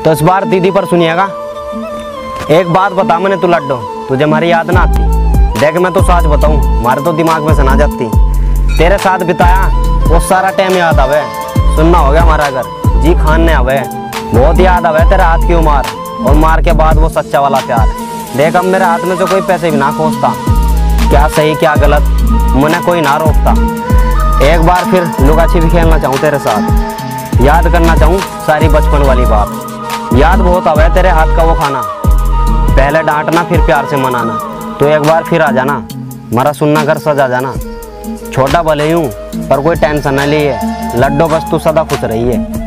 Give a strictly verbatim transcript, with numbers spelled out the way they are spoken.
तो इस बार दीदी पर सुनिएगा। एक बात बता मैंने तू लड्डू, तुझे हमारी याद ना आती? देख मैं तो सच बताऊं, हमारे तो दिमाग में से ना जाती। तेरे साथ बिताया वो सारा टाइम याद आवे। सुनना हो गया हमारा घर जी खान ने आवे, बहुत याद आवे तेरे हाथ की उमार, और मार के बाद वो सच्चा वाला प्यार। देख अब मेरे हाथ में से कोई पैसे भी ना खोजता, क्या सही क्या गलत मुझे कोई ना रोकता। एक बार फिर लुका छिपी खेलना चाहूँ तेरे साथ, याद करना चाहूँ सारी बचपन वाली बात। याद बहुत आवे तेरे हाथ का वो खाना, पहले डांटना फिर प्यार से मनाना। तो एक बार फिर आ जाना, हमारा सुनना घर सजा जाना। छोटा भले ही हूँ पर कोई टेंशन न लिए, लड्डू बस तू सदा खुश रही है।